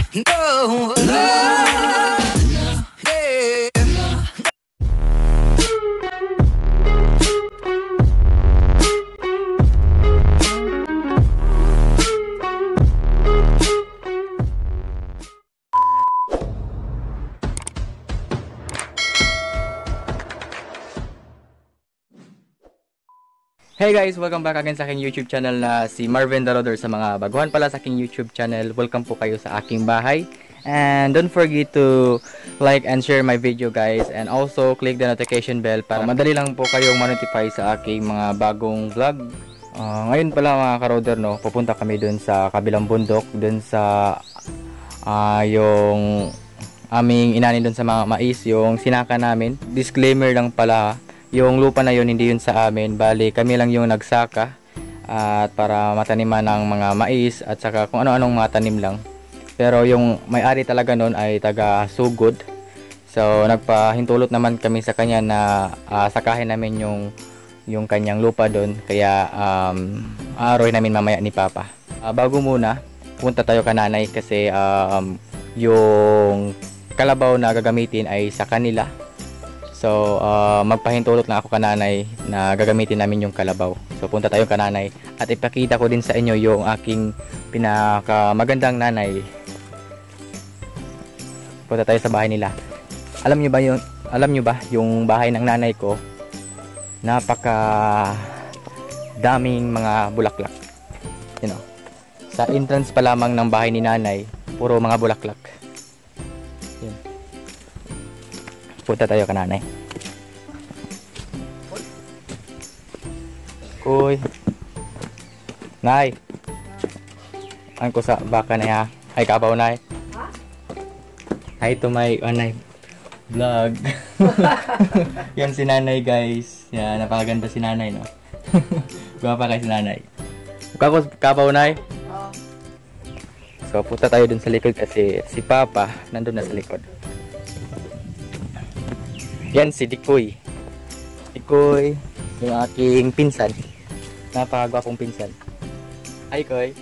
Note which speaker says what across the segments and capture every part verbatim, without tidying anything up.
Speaker 1: No, no, yeah.
Speaker 2: Hey guys! Welcome back again sa aking YouTube channel na si Marvin Daroder. Sa mga baguhan pala sa aking YouTube channel, welcome po kayo sa aking bahay. And don't forget to like and share my video guys. And also click the notification bell para madali lang po kayong ma-notify sa aking mga bagong vlog. Uh, ngayon pala mga karoder, no, pupunta kami dun sa kabilang bundok. Dun sa uh, yung aming inanin dun sa mga mais, yung sinaka namin. Disclaimer lang pala, yung lupa na yun hindi yun sa amin, bali kami lang yung nagsaka at para mataniman ng mga mais at saka kung ano-anong mga tanim lang. Pero yung may-ari talaga nun ay taga Sugod, so nagpahintulot naman kami sa kanya na uh, sakahin namin yung yung kanyang lupa doon, kaya um, aaroy namin mamaya ni Papa. Uh, bago muna punta tayo kananay kasi um, yung kalabaw na gagamitin ay sa kanila. So, uh, magpahintulot lang ako kananay na gagamitin namin yung kalabaw. So, punta tayo kananay at ipakita ko din sa inyo yung aking pinakamagandang nanay. Punta tayo sa bahay nila. Alam nyo ba yung, alam nyo ba yung bahay ng nanay ko? Napaka daming mga bulaklak. You know, sa entrance pa lamang ng bahay ni nanay, puro mga bulaklak. Punta tayo kananay. Kuy. Nay. Ang ko sa baka na ya. Ay kabaw nay. Ay to may anay vlog. Yan si nanay guys. Yan, napakaganda si nanay no. Gwapa kay si nanay. Kako kabaw nay. So punta tayo dun sa likod kasi si Papa nandun na sa likod. Yan si Dikoy. Dikoy, yung aking pinsan. Napakagwapong pinsan. Hi, Koy.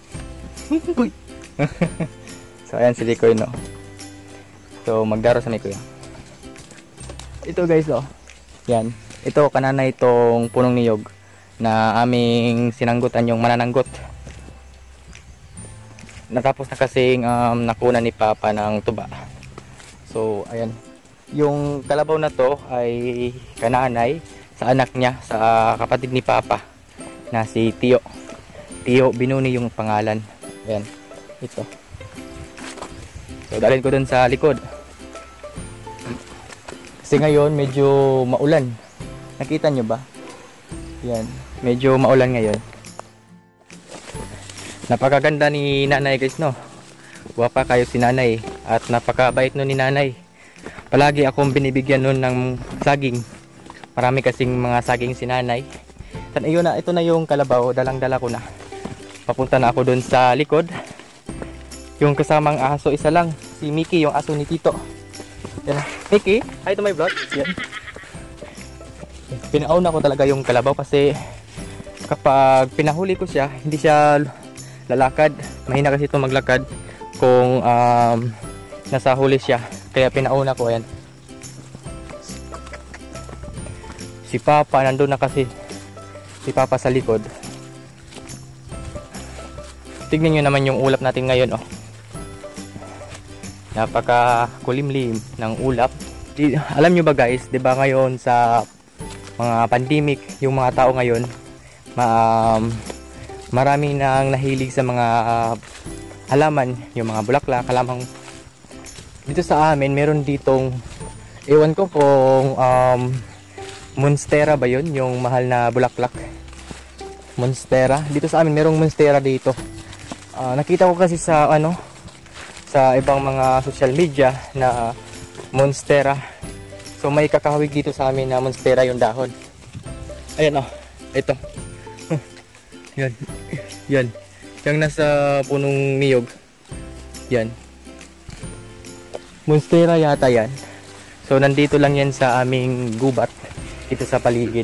Speaker 2: So, ayan si Dikoy, no. So, magdaro sa may kuya. Ito guys, oh. Yan. Ito, kanana itong punong niyog na aming sinanggutan yung manananggot. Natapos na kasing um, nakuna ni Papa ng tuba. So, ayan. Yung kalabaw na to ay kananay sa anak niya, sa kapatid ni Papa na si Tio. Tio Binuni yung pangalan. Ayan, ito. So dalhin ko dun sa likod. Kasi ngayon medyo maulan. Nakita nyo ba? Yan, medyo maulan ngayon. Napakaganda ni nanay guys, no? Guwapa kayo si nanay at napakabait no ni nanay. Palagi akong binibigyan nun ng saging. Marami kasing mga saging si nanay. At ayun na, ito na yung kalabaw. Dalang-dala ko na. Papunta na ako dun sa likod. Yung kasamang aso, isa lang. Si Mickey, yung aso ni Tito. Yan na. Mickey, hi to my vlog. Yan. Pinauna ko talaga yung kalabaw kasi kapag pinahuli ko siya, hindi siya lalakad. Mahina kasi ito maglakad kung um, nasa huli siya. Kaya pinauna ko, ayan. Si Papa nandun na kasi. Si Papa sa likod. Tignan nyo naman yung ulap natin ngayon, oh. Napaka kulimlim ng ulap. Di, alam nyo ba guys, 'di ba ngayon sa mga pandemic, yung mga tao ngayon, ma um, marami nang nahilig sa mga uh, halaman, yung mga bulaklak, halamang. Dito sa amin, meron ditong, ewan ko kung um, monstera ba yun, yung mahal na bulaklak. Monstera. Dito sa amin, merong monstera dito. Uh, nakita ko kasi sa, ano, sa ibang mga social media na monstera. So, may kakahawig dito sa amin na monstera yung dahon. Ayan, oh. Ito. Yan. Yan. Yung nasa punong niyog. Yan. Monstera yata yan. So nandito lang yan sa aming gubat, dito sa paligid.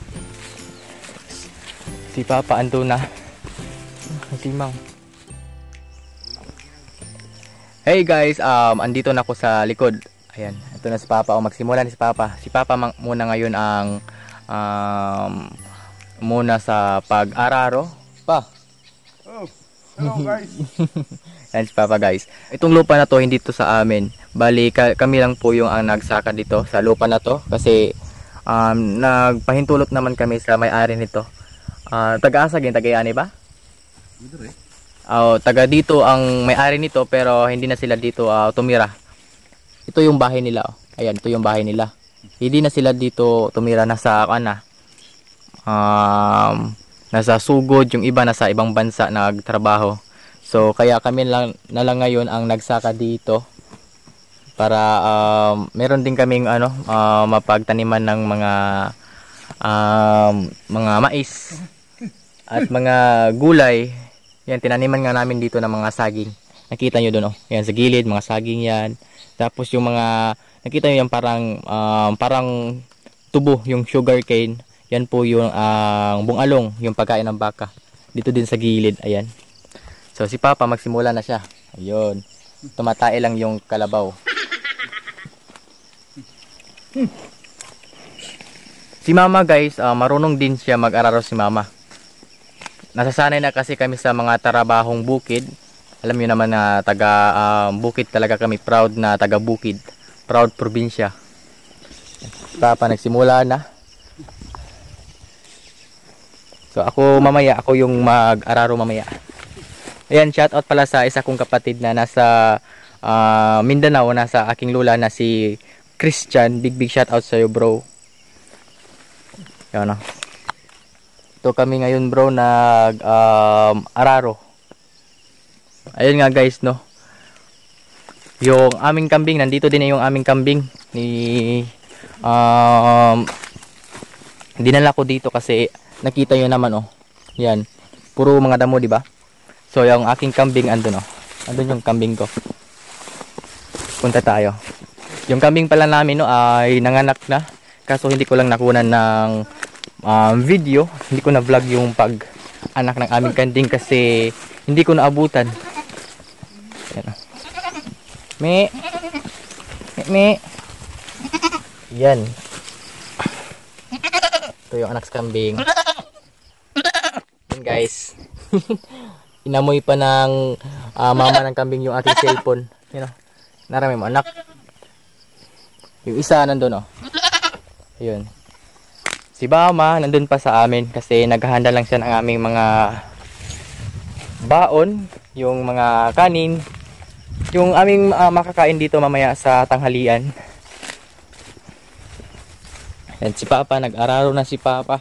Speaker 2: Si Papa ando na. Si Mang. Hey guys, um, andito na ako sa likod. Ayan, ito na si Papa. O, magsimula na si Papa. Si Papa mang- muna ngayon ang um, muna sa pag-araro. Pa.
Speaker 3: Oh, hello guys.
Speaker 2: Yan si Papa guys. Itong lupa na to, hindi to sa amin. Bali, ka- kami lang po yung ang nagsaka dito sa lupa na to. Kasi um, nagpahintulot naman kami sa may-ari nito. Uh, taga-asa gin, taga-ani ba? Oh, taga dito ang may-ari nito pero hindi na sila dito uh, tumira. Ito yung bahay nila. Oh. Ayan, ito yung bahay nila. Hindi na sila dito tumira, nasa ano, um, nasa sugod, yung iba nasa ibang bansa nagtrabaho. So kaya kami lang na lang ngayon ang nagsaka dito para um, meron din kaming ano uh, mapagtaniman ng mga um, mga mais at mga gulay. Yan, tinaniman nga namin dito ng mga saging. Nakita nyo doon, oh. Yan, sa gilid, mga saging yan. Tapos yung mga, nakita nyo yan parang, um, parang tubo, yung sugar cane. Yan po yung uh, bungalong, yung pagkain ng baka. Dito din sa gilid, ayan. So, si Papa, magsimula na siya. Ayun. Tumatae lang yung kalabaw. Hmm. Si Mama, guys, uh, marunong din siya mag-araro si Mama. Nasasanay na kasi kami sa mga tarabahong bukid. Alam niyo naman na taga uh, bukid talaga kami, proud na taga bukid, proud probinsya. Papa nagsimula na. So ako mamaya, ako yung mag-araro mamaya. Ayan, shout out pala sa isa kong kapatid na nasa uh, Mindanao, nasa aking lula na si Christian. Big big shout out sa iyo, bro. Yan, no? Ito kami ngayon, bro, nag um, araro. Ayun nga guys, no. Yung aming kambing, nandito din na yung aming kambing ni um dinala ko dito kasi nakita niyo naman, oh. Yan. Puro mga damo, di ba? So yung aking kambing andun, oh. Andun yung kambing ko. Punta tayo. Yung kambing pala namin, no, ay nanganak na. Kaso hindi ko lang nakunan ng Um, video, hindi ko na vlog yung pag anak ng aming kanding kasi hindi ko naabutan. Yan. Me me, me. Yan. Ito yung anak sa kambing. Yan guys. Inamoy pa ng uh, mama ng kambing yung aking cellphone. Yan, oh. Narami mo anak. Yung isa nandun, oh. Ayun. Si Bama nandun pa sa amin kasi naghahanda lang siya ng aming mga baon, yung mga kanin, yung aming uh, makakain dito mamaya sa tanghalian. Yan si Papa, nag-araro na si Papa.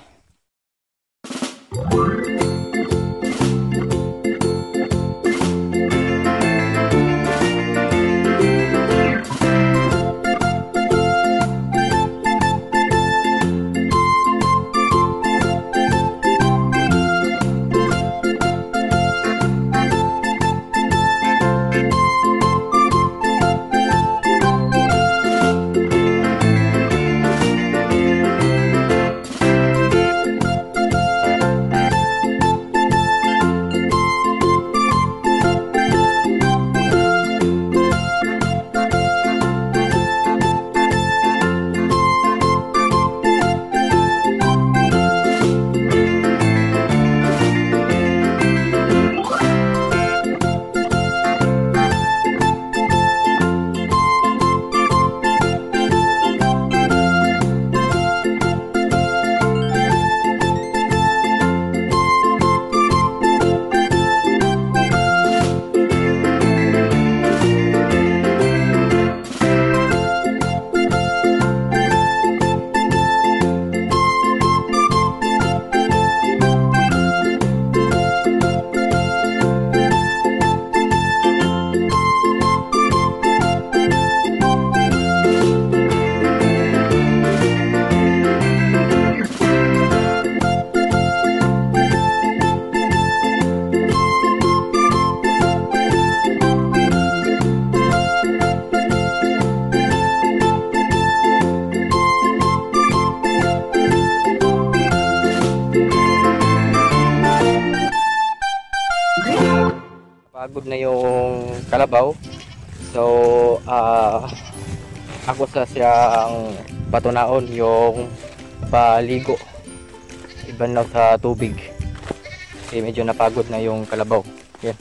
Speaker 2: Pagod na yung kalabaw. So, ah ako sa siyang patunaon yung paligo ibanaw sa tubig kasi medyo napagod na yung kalabaw. Yan.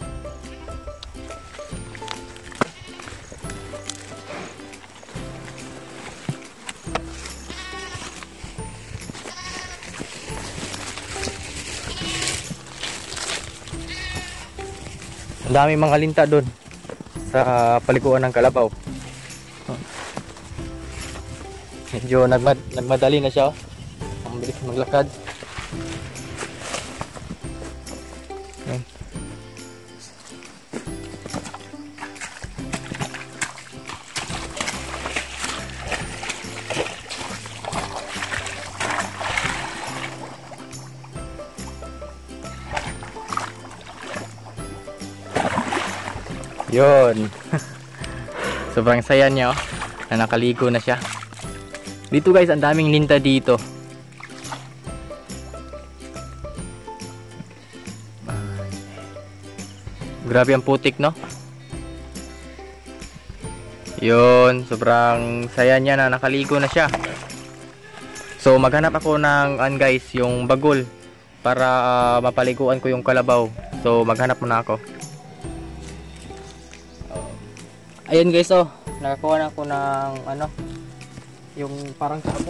Speaker 2: Ang dami mga linta doon sa paliguan ng kalabaw. Medyo nagmad nagmadali na siya. Ang bilis maglakad. Yan. Yun. Sobrang saya niya, oh, na nakaligo na siya. Dito guys, ang daming linta dito. Grabe ang putik, no? Yun, sobrang saya niya na nakaligo na siya. So maghanap ako ng an guys, yung bagol para uh, mapaliguan ko yung kalabaw. So maghanap muna ako. Ayun guys, oh, nakakuha na ako ng ano, yung parang sabo.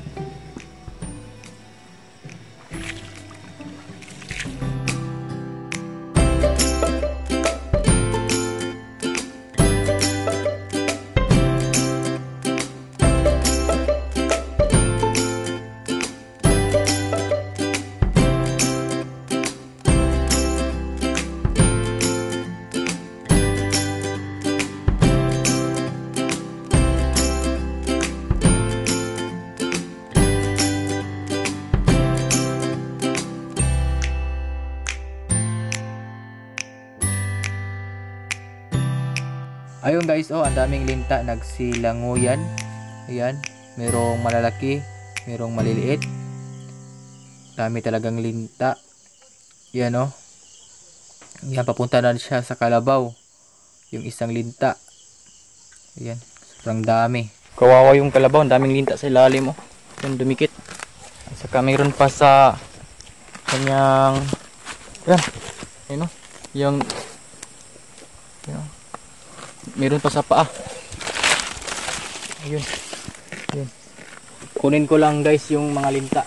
Speaker 2: Ayun guys, oh, ang daming linta nagsilanguyan. Ayan, merong malalaki, merong maliliit. Dami talagang linta. Yan, oh. Yan, papunta na siya sa kalabaw. Yung isang linta. Ayan, sobrang dami. Kawawa yung kalabaw, ang daming linta sa ilalim, oh. Yan, dumikit. At saka mayroon pa sa kanyang, yan, yun, oh. Yung, yan, meron pa sa paa. Ayun. Ayun. Kunin ko lang guys yung mga linta.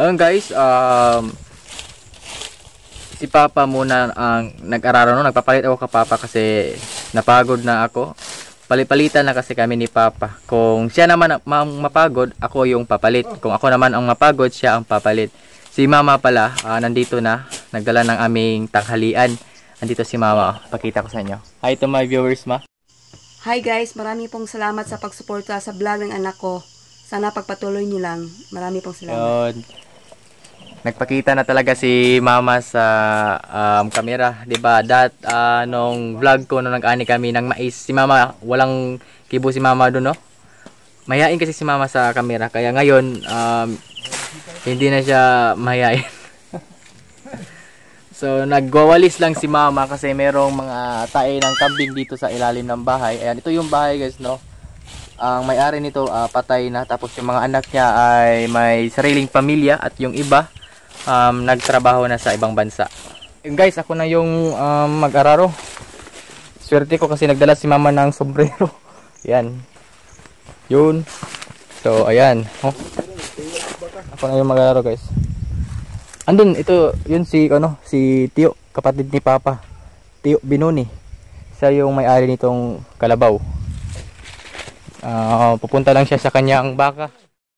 Speaker 2: Ayun guys, um, si Papa muna ang nag-araro no. Nagpapalit ako kay Papa kasi napagod na ako. Palipalitan na kasi kami ni Papa. Kung siya naman ang mapagod, ako yung papalit. Kung ako naman ang mapagod, siya ang papalit. Si Mama pala, uh, nandito na. Nagdala ng aming tanghalian. Nandito si Mama. Pakita ko sa inyo. Hi to my viewers, Ma.
Speaker 1: Hi guys, marami pong salamat sa pagsuporta sa vlog ng anak ko. Sana pagpatuloy niyo lang. Marami pong salamat.
Speaker 2: Yun. Nagpakita na talaga si Mama sa um, camera, 'di ba? Dat uh, nung vlog ko nung nag-ani kami ng mais, si Mama walang kibo si Mama doon, no? Mayain kasi si Mama sa camera, kaya ngayon um, hindi na siya mayain. So nagwawalis lang si Mama kasi merong mga tae ng kambing dito sa ilalim ng bahay. Ayan, ito yung bahay guys, no. Ang may-ari nito uh, patay na, tapos yung mga anak niya ay may sariling pamilya at yung iba um, nagtrabaho na sa ibang bansa. Yung guys, ako na yung um, mag-araro. Swerte ko kasi nagdala si Mama ng sombrero. Yan. Yun. So ayan. Oh. Ako na yung mag-araro guys. Andun, ito, yun si, ano, si Tio, kapatid ni Papa. Tio Binoni. Siya yung may-ari nitong kalabaw. Uh, pupunta lang siya sa kanyang baka.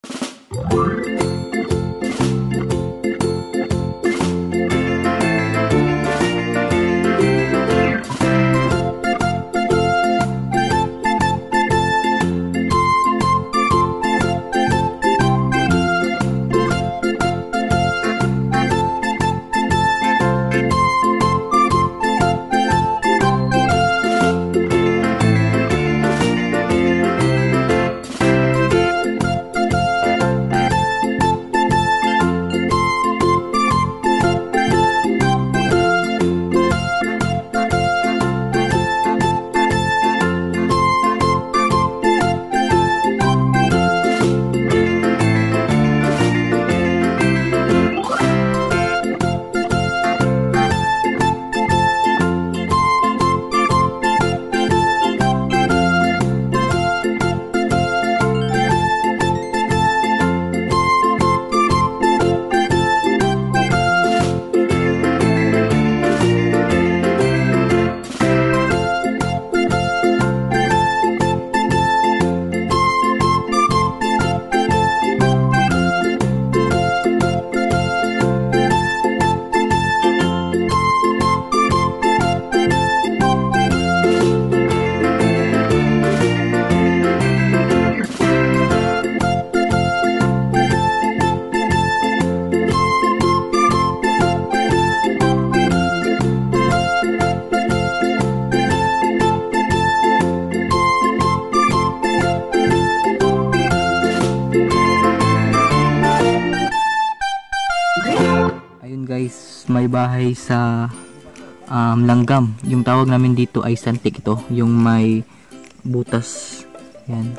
Speaker 2: Guys, may bahay sa um, langgam. Yung tawag namin dito ay santik ito. Yung may butas. Yan.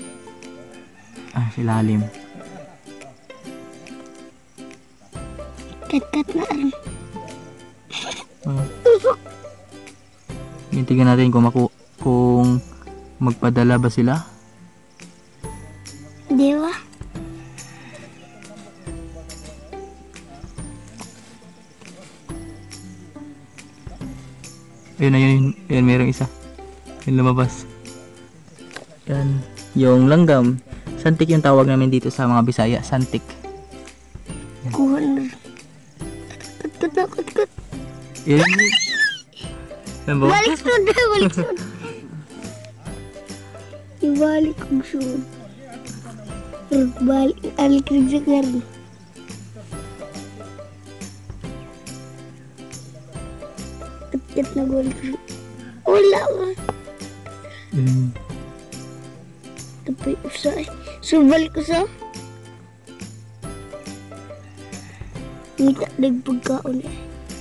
Speaker 2: Ah, silalim.
Speaker 4: Kat-kat na rin.
Speaker 2: Ah. Yan, tingnan natin kung, maku kung magpadala ba sila.
Speaker 4: Di ba?
Speaker 2: Ayun, ayun, ayun, mayroong isa. Yung lumabas. Yan. Yung langgam. Santik yung tawag namin dito sa mga Bisaya. Santik.
Speaker 4: Kuha na. Kat-kat na, kat-kat.
Speaker 2: Yan. Yan ba?
Speaker 4: Balik sunod na, balik sunod. Ibalik kong sunod. Balik, alik rin sa karin. Kat-kat na, balik sunod. Wala ka.
Speaker 2: Mm.
Speaker 4: Tapay usay. Subal ko sa. Ngita nagpagkaon eh.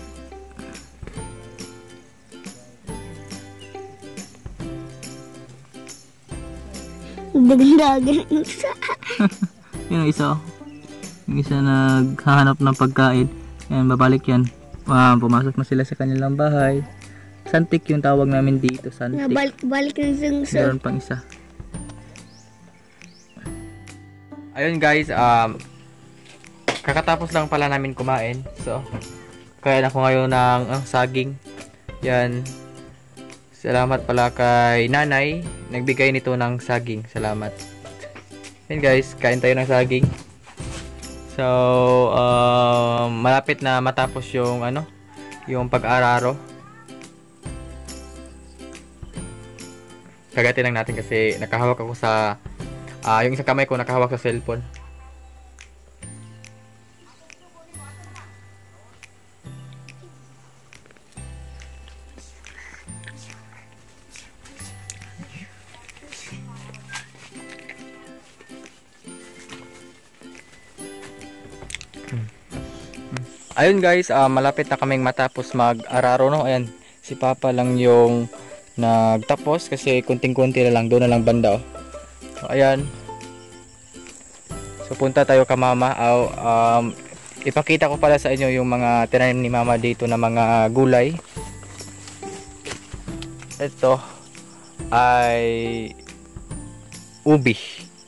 Speaker 4: Dagan-dagan ang isa.
Speaker 2: Yung isa. Yung isa naghahanap ng pagkain. Yan, babalik yan. Ah, pumasok na sila sa kanilang bahay. Santik yung tawag namin dito. Santik.
Speaker 4: Balik-balik na isang sa.
Speaker 2: Meron pang isa. Ayun guys, um kakatapos lang pala namin kumain. So, kaya na ko ngayon ng ah, saging. Yan. Salamat pala kay nanay. Nagbigay nito ng saging. Salamat. Yan guys, kain tayo ng saging. So, um, malapit na matapos yung ano, yung pag-araro. Kagatin lang natin kasi nakahawak ako sa uh, yung isang kamay ko nakahawak sa cellphone. Ayun guys, uh, malapit na kaming matapos mag-araro, no. Ayan, si Papa lang yung nagtapos kasi kunting-kunti na lang, doon na lang banda, oh. So, ayan. So punta tayo ka Mama. Oh, um, ipakita ko pala sa inyo yung mga tinanim ni Mama dito na mga gulay. Ito ay ubi.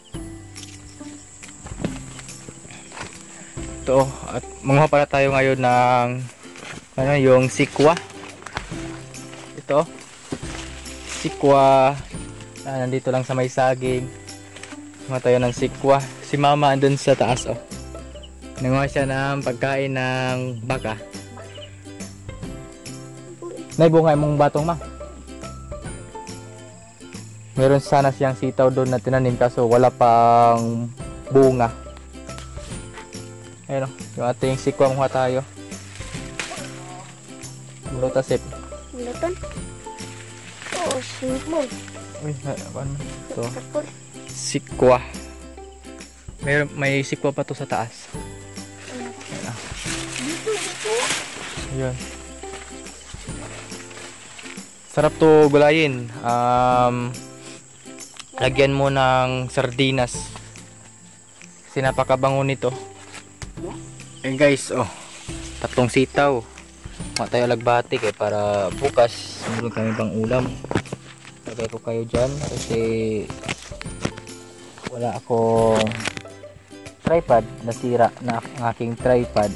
Speaker 2: Ito, at manguha pala tayo ngayon ng ano, yung sikwa. Ito, sikwa. Ah, nandito lang sa may saging. Manguha tayo ng sikwa. Si Mama andun sa taas, oh. Nanguha siya ng pagkain ng baka. Naibungay mong batong, Ma. Meron sana siyang sitaw doon na tinanim kaso wala pang bunga. Ayun, yung ating sikwa, mukha tayo. Mulutasip.
Speaker 4: Mulutan? Oo, simple.
Speaker 2: Uy, ano? Ito.
Speaker 4: Tapos,
Speaker 2: Sikwa. May, may sikwa pa to sa taas. Ayun. Ah. Ayun. Sarap to gulayin. Um, lagyan mo ng sardinas. Kasi napakabango nito. Ayun guys, oh, tatlong sitaw. Mga tayo lagbati eh, para bukas meron kami pang ulam. Lagay ko kayo dyan kasi wala akong tripod, nasira na ang aking tripod.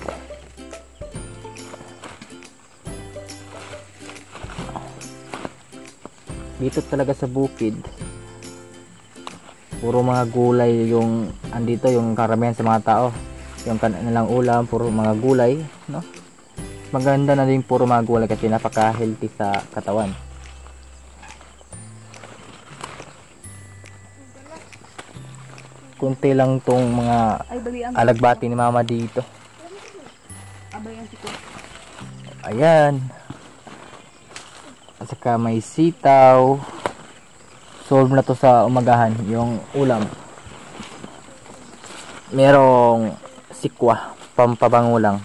Speaker 2: Dito talaga sa bukid, puro mga gulay yung andito, yung karamihan sa mga tao. Yung kanilang ulam, puro mga gulay, no? Maganda na din puro mga gulay kasi napaka-healthy sa katawan. Kunti lang tong mga
Speaker 1: Ay, bali ang
Speaker 2: alagbati ni Mama dito.
Speaker 1: abay ang siko.
Speaker 2: Ayan. At saka may sitaw. Solve na to sa umagahan, yung ulam. Merong sikwa, pampabango lang.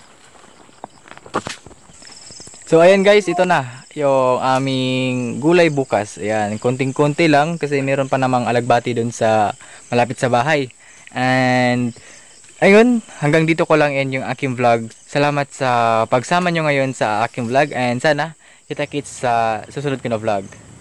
Speaker 2: So ayan guys, ito na yung aming gulay bukas. Ayan, konting-konti lang kasi meron pa namang alagbati dun sa malapit sa bahay. And ayun, hanggang dito ko lang end yung aking vlog. Salamat sa pagsama nyo ngayon sa aking vlog and sana kita-kits sa susunod ko na vlog.